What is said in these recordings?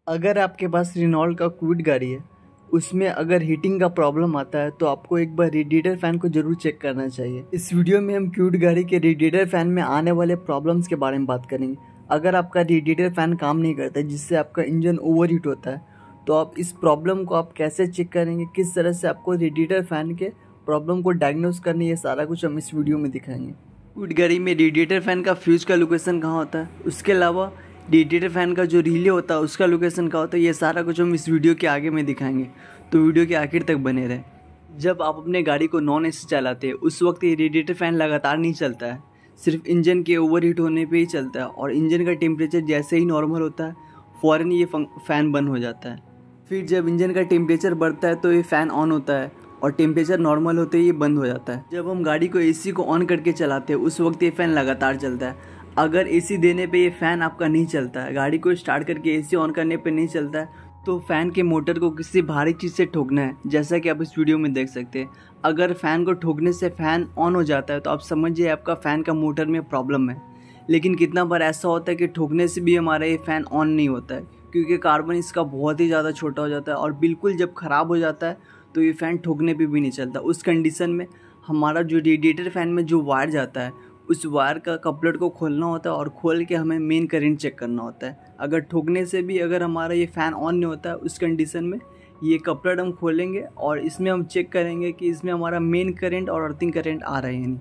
अगर आपके पास रेनॉल्ट का क्विड गाड़ी है, उसमें अगर हीटिंग का प्रॉब्लम आता है तो आपको एक बार रेडिएटर फ़ैन को ज़रूर चेक करना चाहिए। इस वीडियो में हम क्विड गाड़ी के रेडिएटर फ़ैन में आने वाले प्रॉब्लम्स के बारे में बात करेंगे। अगर आपका रेडिएटर फ़ैन काम नहीं करता है, जिससे आपका इंजन ओवरहीट होता है, तो आप इस प्रॉब्लम को आप कैसे चेक करेंगे, किस तरह से आपको रेडिएटर फ़ैन के प्रॉब्लम को डायग्नोस करना, ये सारा कुछ हम इस वीडियो में दिखाएंगे। क्विड गाड़ी में रेडिएटर फ़ैन का फ्यूज़ का लोकेशन कहाँ होता है, उसके अलावा रेडिएटर फ़ैन का जो रिले होता है उसका लोकेशन कहाँ होता है, ये सारा कुछ हम इस वीडियो के आगे में दिखाएंगे। तो वीडियो के आखिर तक बने रहे। जब आप अपने गाड़ी को नॉन एसी चलाते हैं, उस वक्त ये रेडिएटर फ़ैन लगातार नहीं चलता है, सिर्फ इंजन के ओवरहीट होने पे ही चलता है। और इंजन का टेम्परेचर जैसे ही नॉर्मल होता है, फ़ौरन ये फ़ैन बंद हो जाता है। फिर जब इंजन का टेम्परेचर बढ़ता है तो ये फ़ैन ऑन होता है और टेम्परेचर नॉर्मल होते ही ये बंद हो जाता है। जब हम गाड़ी को एसी को ऑन करके चलाते हैं, उस वक्त ये फ़ैन लगातार चलता है। अगर एसी देने पे ये फ़ैन आपका नहीं चलता है, गाड़ी को स्टार्ट करके एसी ऑन करने पे नहीं चलता है, तो फ़ैन के मोटर को किसी भारी चीज़ से ठोकना है, जैसा कि आप इस वीडियो में देख सकते हैं। अगर फ़ैन को ठोकने से फ़ैन ऑन हो जाता है तो आप समझिए आपका फ़ैन का मोटर में प्रॉब्लम है। लेकिन कितना बार ऐसा होता है कि ठोकने से भी हमारा ये फ़ैन ऑन नहीं होता है, क्योंकि कार्बन इसका बहुत ही ज़्यादा छोटा हो जाता है और बिल्कुल जब ख़राब हो जाता है तो ये फ़ैन ठोकने पे भी नहीं चलता। उस कंडीशन में हमारा जो रेडिएटर फ़ैन में जो वायर जाता है, उस वायर का कपलर को खोलना होता है और खोल के हमें मेन करंट चेक करना होता है। अगर ठोकने से भी अगर हमारा ये फ़ैन ऑन नहीं होता है, उस कंडीशन में ये कपलर हम खोलेंगे और इसमें हम चेक करेंगे कि इसमें हमारा मेन करंट और अर्थिंग करंट आ रहे हैं नहीं।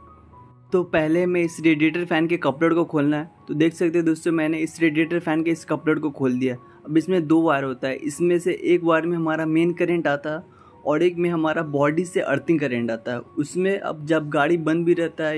तो पहले हमें इस रेडिएटर फ़ैन के कपलर को खोलना है। तो देख सकते हैं दोस्तों, मैंने इस रेडिएटर फ़ैन के इस कपलर को खोल दिया। अब इसमें दो वायर होता है, इसमें से एक वायर में हमारा मेन करंट आता है और एक में हमारा बॉडी से अर्थिंग करंट आता है। उसमें अब जब गाड़ी बंद भी रहता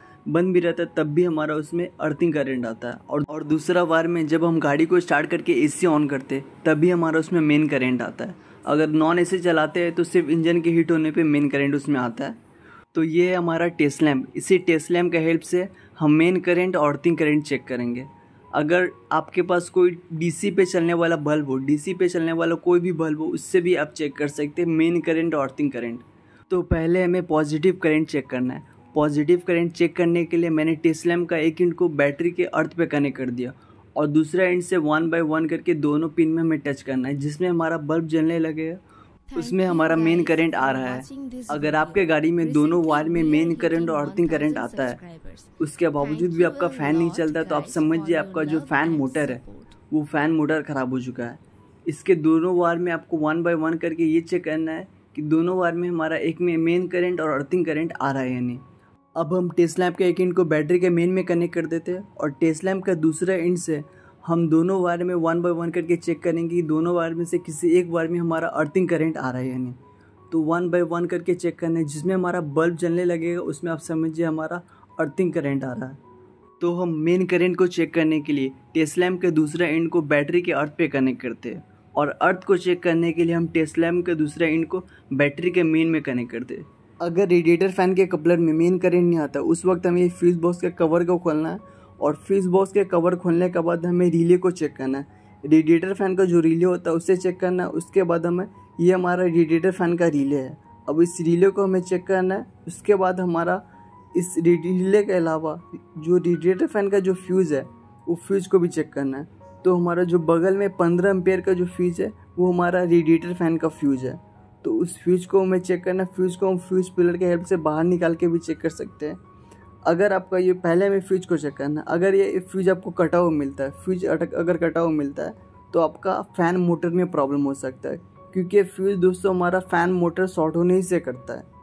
है तब भी हमारा उसमें अर्थिंग करंट आता है। और दूसरा वायर में जब हम गाड़ी को स्टार्ट करके एसी ऑन करते हैं, तब भी हमारा उसमें मेन करंट आता है। अगर नॉन एसी चलाते हैं तो सिर्फ इंजन के हीट होने पे मेन करंट उसमें आता है। तो ये है हमारा टेस्ट लैम्प। इसी टेस्ट लैम्प का हेल्प से हम मेन करंट और अर्थिंग करंट चेक करेंगे। अगर आपके पास कोई डीसी पे चलने वाला बल्ब हो, डीसी पे चलने वाला कोई भी बल्ब हो, उससे भी आप चेक कर सकते हैं मेन करंट और अर्थिंग करंट। तो पहले हमें पॉजिटिव करंट चेक करना है। पॉजिटिव करंट चेक करने के लिए मैंने टेस्ट लैम्प का एक एंड को बैटरी के अर्थ पे कनेक्ट कर दिया और दूसरा एंड से 1 बाय 1 करके दोनों पिन में हमें टच करना है, जिसमें हमारा बल्ब जलने लगेगा, उसमें हमारा मेन करंट आ रहा है। अगर आपके गाड़ी में दोनों वायर में मेन करंट और अर्थिंग करंट आता है, उसके बावजूद भी आपका फ़ैन नहीं चलता, तो आप समझिए आपका जो फ़ैन मोटर है वो फ़ैन मोटर ख़राब हो चुका है। इसके दोनों वायर में आपको 1 बाय 1 करके ये चेक करना है कि दोनों वायर में हमारा एक में मेन करंट और अर्थिंग करंट आ रहा है या नहीं। अब हम टेस्ट लैम्प के एक एंड को बैटरी के मेन में कनेक्ट कर देते हैं और टेस्ट लैम्प का दूसरा एंड से हम दोनों वायर में 1 बाय 1 करके चेक करेंगे कि दोनों वायर में से किसी एक वायर में हमारा अर्थिंग करंट आ रहा है या नहीं। तो 1 बाय 1 करके चेक करना है, जिसमें हमारा बल्ब जलने लगेगा उसमें आप समझिए हमारा अर्थिंग करंट आ रहा है। तो हम मेन करंट को चेक करने के लिए टेस्ट लैम्प के दूसरा एंड को बैटरी के अर्थ पे कनेक्ट करते हैं और अर्थ को चेक करने के लिए हम टेस्ट लैम्प के दूसरा एंड को बैटरी के मेन में कनेक्ट करते हैं। अगर रेडिएटर फ़ैन के कपलर में मेन करंट नहीं आता, उस वक्त हमें फ्यूज़ बॉक्स के कवर को खोलना है और फ्यूज़ बॉक्स के कवर खोलने के बाद हमें रिले को चेक करना है। रेडिएटर फ़ैन का जो रिले होता है उससे चेक करना है। उसके बाद हमें ये हमारा रेडिएटर फ़ैन का रिले है, अब इस रिले को हमें चेक करना है। उसके बाद हमारा इस रिले के अलावा जो रेडिएटर फ़ैन का जो फ्यूज़ है वो फ्यूज़ को भी चेक करना है। तो हमारा जो बगल में 15 एम्पेयर का जो फ्यूज़ है वो हमारा रेडिएटर फ़ैन का फ्यूज़ है, तो उस फ्यूज़ को हमें चेक करना है। फ्यूज़ को हम फ्यूज़ पिलर के हेल्प से बाहर निकाल के भी चेक कर सकते हैं। अगर आपका ये पहले हमें फ्यूज़ को चेक करना है। अगर ये फ्यूज़ आपको कटा हुआ मिलता है, फ्यूज़ अगर कटा हुआ मिलता है, तो आपका फ़ैन मोटर में प्रॉब्लम हो सकता है, क्योंकि फ्यूज़ दोस्तों हमारा फ़ैन मोटर शॉर्ट होने ही से करता है।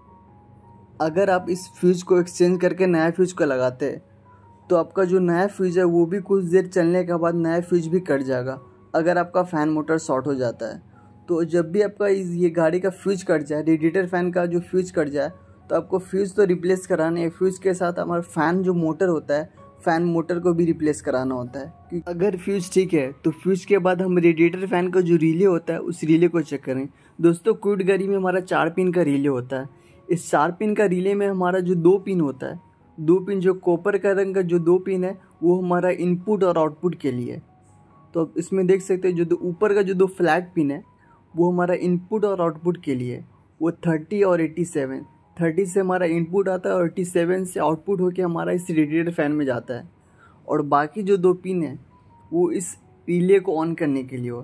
अगर आप इस फ्यूज़ को एक्सचेंज करके नया फ्यूज़ को लगाते हैं, तो आपका जो नया फ्यूज़ है वो भी कुछ देर चलने के बाद नया फ्यूज़ भी कट जाएगा अगर आपका फ़ैन मोटर शॉर्ट हो जाता है। तो जब भी आपका ये गाड़ी का फ्यूज़ कट जाए, रेडिएटर फ़ैन का जो फ्यूज़ कट जाए, तो आपको फ्यूज़ तो रिप्लेस कराना है, फ्यूज़ के साथ हमारा फ़ैन जो मोटर होता है, फ़ैन मोटर को भी रिप्लेस कराना होता है। क्योंकि अगर फ्यूज़ ठीक है तो फ्यूज़ के बाद हम रेडिएटर फ़ैन का जो रिले होता है उस रिले को चेक करें। दोस्तों क्विड गाड़ी में हमारा 4 पिन का रिले होता है। इस 4 पिन का रिले में हमारा जो 2 पिन होता है, 2 पिन जो कॉपर का रंग का जो 2 पिन है वो हमारा इनपुट और आउटपुट के लिए। तो अब इसमें देख सकते हैं जो ऊपर का जो 2 फ्लैट पिन है वो हमारा इनपुट और आउटपुट के लिए, वो 30 और 87। 30 से हमारा इनपुट आता है और 87 से आउटपुट होके हमारा इस रेडिएटर फ़ैन में जाता है। और बाकी जो 2 पिन है वो इस रिले को ऑन करने के लिए हो।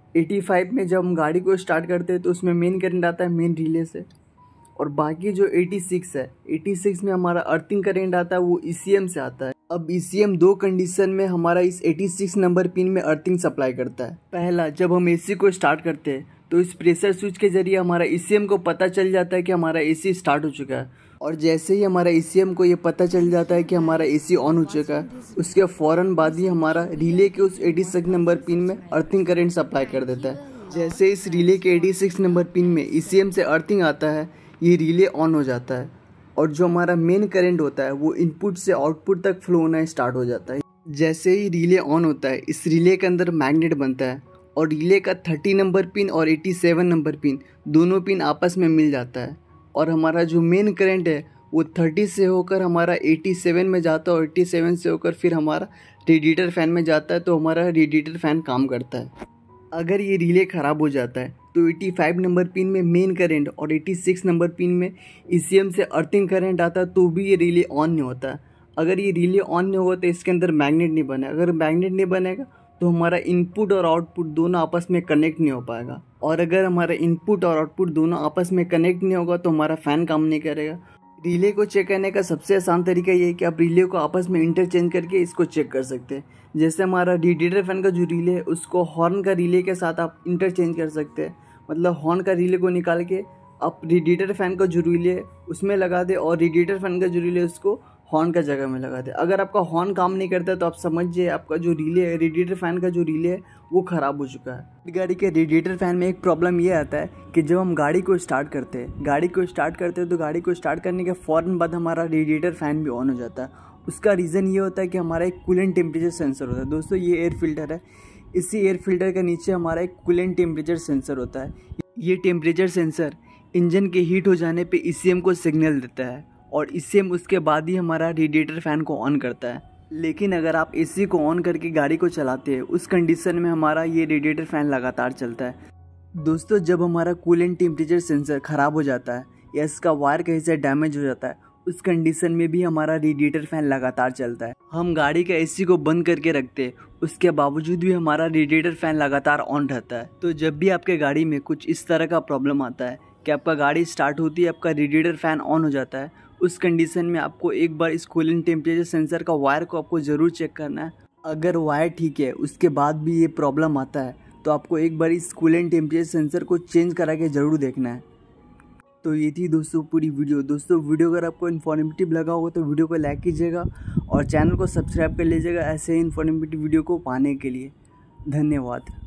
85 में जब हम गाड़ी को स्टार्ट करते हैं तो उसमें मेन करंट आता है मेन रिले से, और बाकी जो 86 है 86 में हमारा अर्थिंग करंट आता है वो ECM से आता है। अब ECM दो कंडीशन में हमारा इस 86 नंबर पिन में अर्थिंग सप्लाई करता है। पहला, जब हम AC को स्टार्ट करते हैं तो इस प्रेशर स्विच के जरिए हमारा ECM को पता चल जाता है कि हमारा AC स्टार्ट हो चुका है, और जैसे ही हमारा ECM को ये पता चल जाता है कि हमारा AC ऑन हो चुका है, उसके फ़ौरन बाद ही हमारा रिले के उस 86 नंबर पिन में अर्थिंग करंट सप्लाई कर देता है। जैसे इस रिले के 86 नंबर पिन में ECM से अर्थिंग आता है, ये रिले ऑन हो जाता है, और जो हमारा मेन करंट होता है वो इनपुट से आउटपुट तक फ्लो होना स्टार्ट हो जाता है। जैसे ही रिले ऑन होता है, इस रिले के अंदर मैग्नेट बनता है, और रिले का 30 नंबर पिन और 87 नंबर पिन दोनों पिन आपस में मिल जाता है, और हमारा जो मेन करंट है वो 30 से होकर हमारा 87 में जाता है, और 87 से होकर फिर हमारा रेडिएटर फ़ैन में जाता है, तो हमारा रेडिएटर फ़ैन काम करता है। अगर ये रिले ख़राब हो जाता है तो 85 नंबर पिन में मेन करंट और 86 नंबर पिन में ECM से अर्थिंग करंट आता है, तो भी ये रिले ऑन नहीं होता है। अगर ये रिले ऑन नहीं होगा तो इसके अंदर मैग्नेट नहीं बनेगा। अगर मैग्नेट नहीं बनेगा तो हमारा इनपुट और आउटपुट दोनों आपस में कनेक्ट नहीं हो पाएगा, और अगर हमारा इनपुट और आउटपुट दोनों आपस में कनेक्ट नहीं होगा तो हमारा फ़ैन काम नहीं करेगा। रिले को चेक करने का सबसे आसान तरीका ये है कि आप रिले को आपस में इंटरचेंज करके इसको चेक कर सकते हैं। जैसे हमारा रेडिएटर फ़ैन का जो रिले है उसको हॉर्न का रिले के साथ आप इंटरचेंज कर सकते हैं। मतलब हॉर्न का रिले को निकाल के आप रेडिएटर फ़ैन का जो रिले है उसमें लगा दे, और रेडिएटर फ़ैन का जो रिले है उसको हॉर्न का जगह में लगा दे। अगर आपका हॉर्न काम नहीं करता तो आप समझिए आपका जो रिले है, रेडिएटर फ़ैन का जो रिले है वो ख़राब हो चुका है। गाड़ी के रेडिएटर फ़ैन में एक प्रॉब्लम ये आता है कि जब हम गाड़ी को स्टार्ट करते हैं तो गाड़ी को स्टार्ट करने के फ़ौरन बाद हमारा रेडिएटर फ़ैन भी ऑन हो जाता है। उसका रीज़न ये होता है कि हमारा एक कूलेंट टेम्परेचर सेंसर होता है। दोस्तों, ये एयर फिल्टर है, इसी एयर फिल्टर के नीचे हमारा एक कूलेंट टेम्परेचर सेंसर होता है। ये टेम्परेचर सेंसर इंजन के हीट हो जाने पे ECM को सिग्नल देता है, और ECM उसके बाद ही हमारा रेडिएटर फ़ैन को ऑन करता है। लेकिन अगर आप AC को ऑन करके गाड़ी को चलाते हैं, उस कंडीशन में हमारा ये रेडिएटर फ़ैन लगातार चलता है। दोस्तों, जब हमारा कूलेंट टेम्परेचर सेंसर ख़राब हो जाता है या इसका वायर कहीं से डैमेज हो जाता है, उस कंडीशन में भी हमारा रेडिएटर फ़ैन लगातार चलता है। हम गाड़ी का AC को बंद करके रखते हैं, उसके बावजूद भी हमारा रेडिएटर फ़ैन लगातार ऑन रहता है। तो जब भी आपके गाड़ी में कुछ इस तरह का प्रॉब्लम आता है कि आपका गाड़ी स्टार्ट होती है, आपका रेडिएटर फ़ैन ऑन हो जाता है, उस कंडीशन में आपको एक बार इस कूलेंट टेम्परेचर सेंसर का वायर को आपको ज़रूर चेक करना है। अगर वायर ठीक है उसके बाद भी ये प्रॉब्लम आता है तो आपको एक बार इस कूलेंट टेम्परेचर सेंसर को चेंज करा के ज़रूर देखना है। तो ये थी दोस्तों पूरी वीडियो। दोस्तों, वीडियो अगर आपको इन्फॉर्मेटिव लगा होगा तो वीडियो को लाइक कीजिएगा और चैनल को सब्सक्राइब कर लीजिएगा ऐसे ही इन्फॉर्मेटिव वीडियो को पाने के लिए। धन्यवाद।